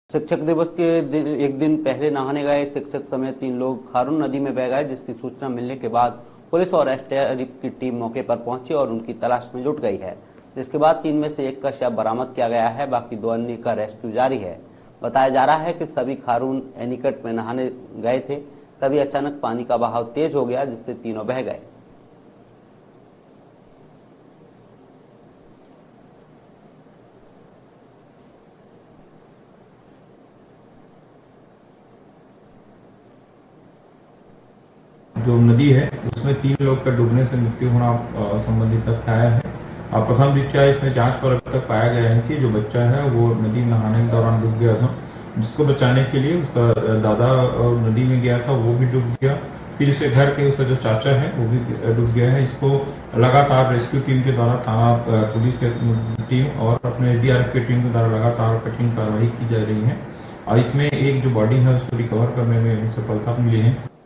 शिक्षक दिवस के एक दिन पहले नहाने गए शिक्षक समेत 3 लोग खारून नदी में बह गए, जिसकी सूचना मिलने के बाद पुलिस और एसडीआरएफ की टीम मौके पर पहुंची और उनकी तलाश में जुट गई है। जिसके बाद 3 में से एक का शव बरामद किया गया है, बाकी 2 अन्य का रेस्क्यू जारी है। बताया जा रहा है कि सभी खारून एनीकट में नहाने गए थे, तभी अचानक पानी का बहाव तेज हो गया, जिससे तीनों बह गए। जो नदी है उसमें 3 लोग का डूबने से मृत्यु होना संबंधित तथ्य आया है। प्रथम दृष्टया इसमें जांच पर अब तक पाया गया है कि जो बच्चा है वो नदी नहाने के दौरान डूब गया था, जिसको बचाने के लिए उसका दादा नदी में गया था, वो भी डूब गया। फिर उसके घर के उसका जो चाचा है वो भी डूब गया है। इसको लगातार रेस्क्यू टीम के द्वारा थाना पुलिस के टीम और अपने एसडीआरएफ की टीम के द्वारा लगातार कठिन कार्रवाई की जा रही है और इसमें एक जो बॉडी है उसको रिकवर करने में सफलता मिली है।